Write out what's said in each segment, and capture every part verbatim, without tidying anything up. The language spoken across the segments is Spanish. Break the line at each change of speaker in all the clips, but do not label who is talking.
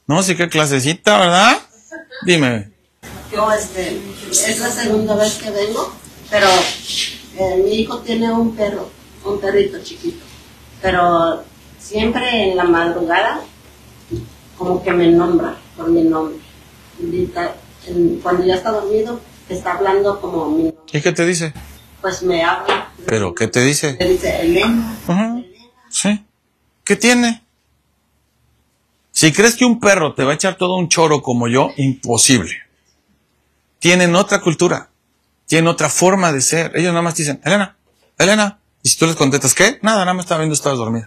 No, sí, qué clasecita, ¿verdad? Dime.
Yo, este, es la segunda vez que vengo, pero eh, mi hijo tiene un perro, un perrito chiquito, pero siempre en la madrugada como que me nombra por mi nombre. Cuando ya está dormido, está hablando como mi nombre.
¿Y qué te dice?
Pues me habla.
¿Pero qué te dice?
Me dice Elena.
Uh-huh. Sí. ¿Qué tiene? Si crees que un perro te va a echar todo un choro como yo, imposible. Tienen otra cultura, tienen otra forma de ser. Ellos nada más dicen, Elena, Elena. Y si tú les contestas, ¿qué? Nada, nada más estaba viendo, estabas dormida.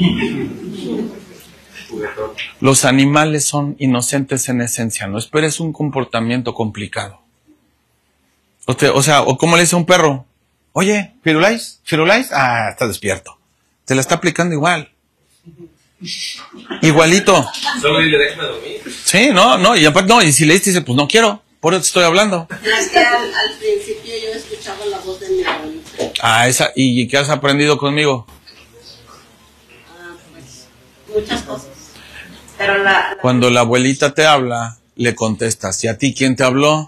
Los animales son inocentes en esencia, no esperes un comportamiento complicado. O, te, o sea, o como le dice a un perro, oye, ¿Firulais? ¿Firulais? Ah, está despierto. Te la está aplicando igual. Igualito.
Solo dile, déjame dormir.
Sí, no, no, y aparte no, y si le dices, pues no quiero, por eso te estoy hablando.
Es que al, al principio yo escuchaba la voz de mi abuelita.
Ah, esa, ¿y qué has aprendido conmigo?
Ah, pues, muchas cosas. Pero la, la...
Cuando la abuelita te habla, le contestas, ¿y a ti quién te habló?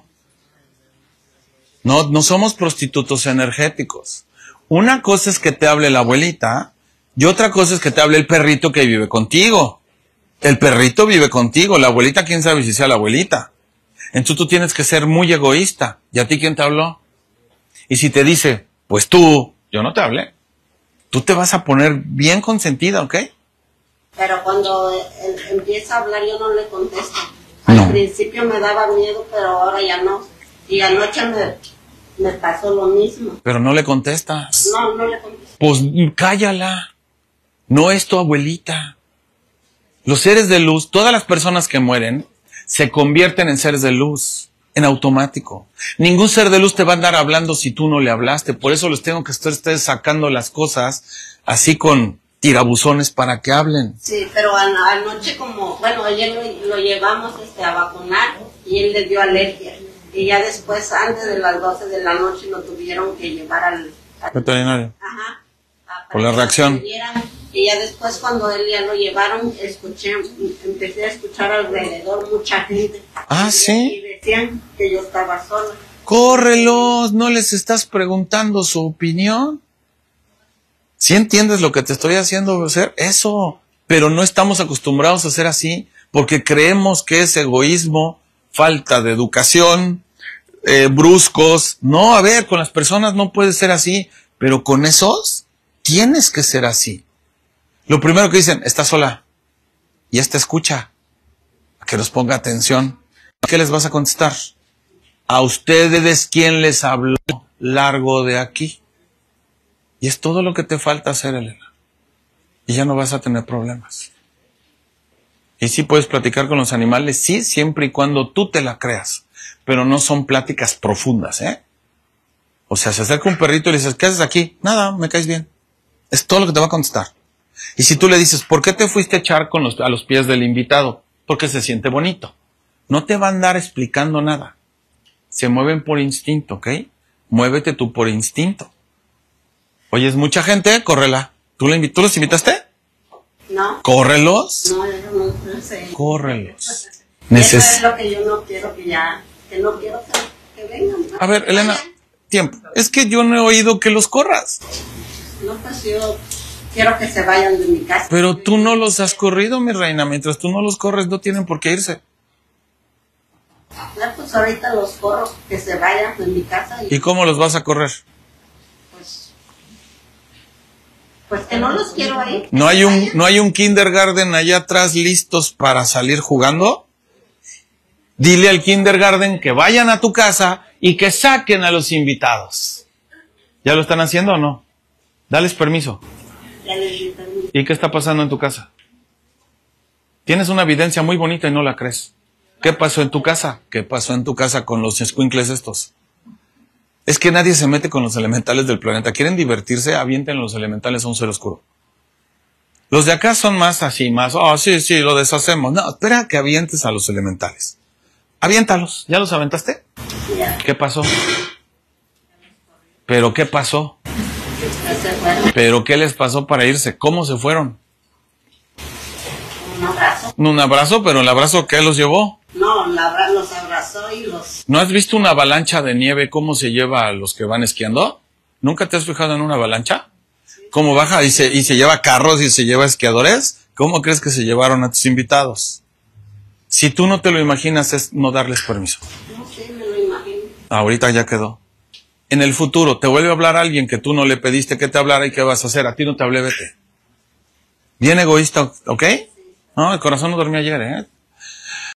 No, no somos prostitutos energéticos. Una cosa es que te hable la abuelita y otra cosa es que te hable el perrito que vive contigo. El perrito vive contigo, la abuelita, quién sabe si sea la abuelita. Entonces tú tienes que ser muy egoísta. ¿Y a ti quién te habló? Y si te dice, pues tú, yo no te hablé. Tú te vas a poner bien consentida, ¿ok?
Pero cuando él empieza a hablar yo no le contesto. Al
No.
principio me daba miedo, pero ahora ya no. Y anoche me, me pasó lo mismo.
Pero no le contestas.
No, no le contesto.
Pues cállala. No es tu abuelita. Los seres de luz, todas las personas que mueren, se convierten en seres de luz, en automático. Ningún ser de luz te va a andar hablando si tú no le hablaste. Por eso les tengo que estar ustedes sacando las cosas así con tirabuzones para que hablen.
Sí, pero an anoche como, bueno, ayer lo, lo llevamos este, a vacunar y él le dio alergia. Y ya después, antes de las doce de la noche, lo tuvieron que llevar al... al
veterinario.
Ajá.
Por la reacción.
Y ya después, cuando él ya lo llevaron, escuché, empecé a escuchar alrededor mucha gente.
Ah,
y,
¿sí?
Y decían que yo estaba sola.
Córrelos, ¿no les estás preguntando su opinión? ¿Sí entiendes lo que te estoy haciendo hacer? Eso, pero no estamos acostumbrados a hacer así, porque creemos que es egoísmo, falta de educación, eh, bruscos. No, a ver, con las personas no puede ser así, pero con esos tienes que ser así. Lo primero que dicen, está sola. Y esta escucha. Que nos ponga atención. ¿Qué les vas a contestar? A ustedes, ¿quién les habló? Largo de aquí. Y es todo lo que te falta hacer, Elena. Y ya no vas a tener problemas. Y sí puedes platicar con los animales, sí, siempre y cuando tú te la creas. Pero no son pláticas profundas, ¿eh? O sea, se acerca un perrito y le dices, ¿qué haces aquí? Nada, me caes bien. Es todo lo que te va a contestar. Y si tú le dices, ¿por qué te fuiste a echar con los, a los pies del invitado? Porque se siente bonito. No te va a andar explicando nada. Se mueven por instinto, ¿ok? Muévete tú por instinto. Oye, es mucha gente, córrela. ¿Tú, le ¿Tú los invitaste?
No.
¿Córrelos?
No, yo no, no sé.
Córrelos.
Neces Eso es lo que yo no quiero que ya, que no quiero que, que vengan. ¿No?
A ver, Elena, tiempo. Es que yo no he oído que los corras.
No, pues yo quiero que se vayan de mi casa.
Pero tú no los has corrido, mi reina. Mientras tú no los corres, no tienen por qué irse.
Ya, pues ahorita los corro, que se vayan de mi casa. ¿Y,
¿Y cómo los vas a correr?
Pues, pues que no los quiero ahí.
¿No hay un, no hay un kindergarten allá atrás listos para salir jugando? Dile al kindergarten que vayan a tu casa y que saquen a los invitados. ¿Ya lo están haciendo o no? Dales permiso.
Ya les di permiso.
¿Y qué está pasando en tu casa? Tienes una evidencia muy bonita y no la crees. ¿Qué pasó en tu casa? ¿Qué pasó en tu casa con los escuincles estos? Es que nadie se mete con los elementales del planeta. ¿Quieren divertirse? Avienten los elementales a un ser oscuro. Los de acá son más así, más, oh, sí, sí, lo deshacemos. No, espera que avientes a los elementales. Aviéntalos. ¿Ya los aventaste?
Ya.
¿Qué pasó? ¿Pero qué pasó?
Ya se fueron.
¿Pero qué les pasó para irse? ¿Cómo se fueron?
Con Un abrazo.
Un abrazo, pero el abrazo ¿qué los llevó?
No, la, los abrazó y los...
¿No has visto una avalancha de nieve cómo se lleva a los que van esquiando? ¿Nunca te has fijado en una avalancha? ¿Cómo baja y se, y se lleva carros y se lleva esquiadores? ¿Cómo crees que se llevaron a tus invitados? Si tú no te lo imaginas es no darles permiso.
No sé, me lo imagino.
Ahorita ya quedó. En el futuro te vuelve a hablar alguien que tú no le pediste que te hablara y ¿qué vas a hacer? A ti no te hablé, vete. Bien egoísta, ¿ok? No, el corazón no dormía ayer, ¿eh?